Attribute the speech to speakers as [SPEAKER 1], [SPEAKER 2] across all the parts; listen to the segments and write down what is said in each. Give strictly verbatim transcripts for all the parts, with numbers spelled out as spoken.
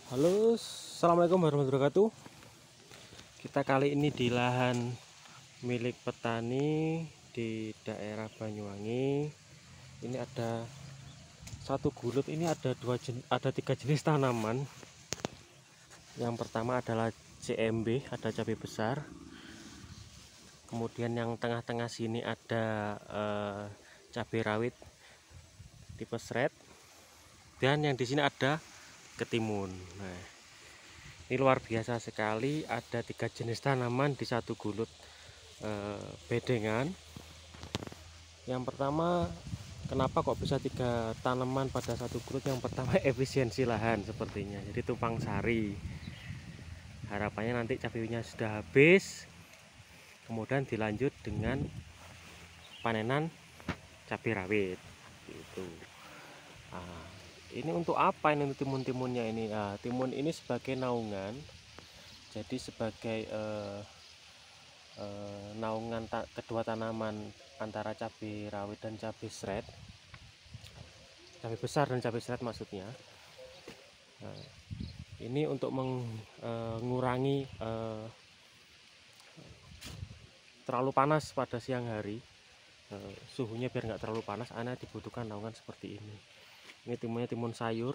[SPEAKER 1] Halo, assalamualaikum warahmatullahi wabarakatuh. Kita kali ini di lahan milik petani di daerah Banyuwangi. Ini ada satu gulut. Ini ada dua jenis, ada tiga jenis tanaman. Yang pertama adalah C M B, ada cabai besar. Kemudian yang tengah-tengah sini ada eh, cabai rawit tipe sret. Dan yang di sini ada ketimun. Nah, ini luar biasa sekali, ada tiga jenis tanaman di satu gulut eh, bedengan. Yang pertama, kenapa kok bisa tiga tanaman pada satu gulut? Yang pertama, efisiensi lahan sepertinya, jadi tumpang sari. Harapannya nanti cabainya sudah habis, kemudian dilanjut dengan panenan cabai rawit gitu. Nah, ini untuk apa ini timun-timunnya ini? Nah, timun ini sebagai naungan, jadi sebagai eh, eh, naungan ta kedua tanaman antara cabai rawit dan cabai sret, cabai besar dan cabai sret maksudnya. Nah, ini untuk mengurangi eh, terlalu panas pada siang hari, eh, suhunya biar nggak terlalu panas, Anda dibutuhkan naungan seperti ini. Ini timunnya timun sayur.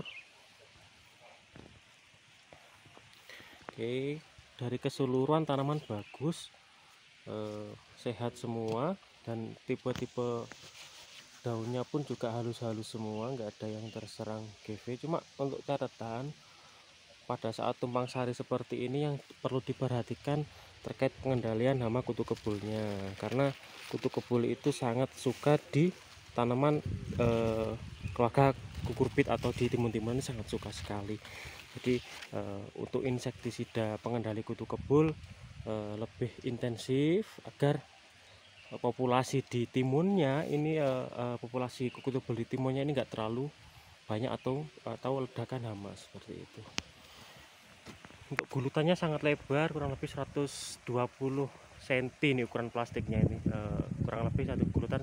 [SPEAKER 1] Oke, dari keseluruhan tanaman bagus, eh, sehat semua, dan tipe-tipe daunnya pun juga halus-halus semua, nggak ada yang terserang G V. Cuma untuk catatan, pada saat tumpang sari seperti ini yang perlu diperhatikan terkait pengendalian hama kutu kebulnya, karena kutu kebul itu sangat suka di tanaman eh, keluarga kukurbit atau di timun-timun, sangat suka sekali. Jadi eh, untuk insektisida pengendali kutu kebul eh, lebih intensif agar eh, populasi di timunnya ini eh, eh, populasi kutu kebul di timunnya ini enggak terlalu banyak atau atau ledakan hama seperti itu. Untuk gulutannya sangat lebar, kurang lebih seratus dua puluh sentimeter ini ukuran plastiknya ini. Eh, kurang lebih satu gulutan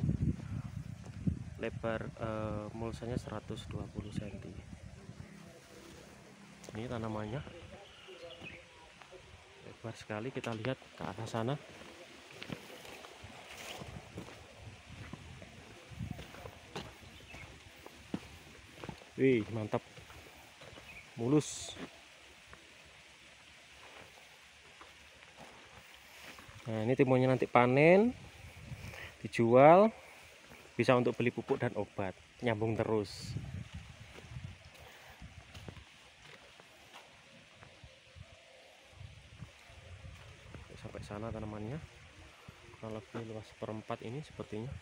[SPEAKER 1] lebar eh, mulsanya seratus dua puluh sentimeter. Ini tanamannya lebar sekali, kita lihat ke arah sana. Wih, mantap, mulus. Nah, ini timunnya nanti panen, dijual, bisa untuk beli pupuk dan obat, nyambung terus. Sampai sana tanamannya, kurang lebih luas seperempat ini sepertinya.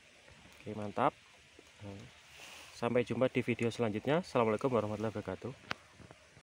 [SPEAKER 1] Oke, mantap. Sampai jumpa di video selanjutnya. Assalamualaikum warahmatullahi wabarakatuh.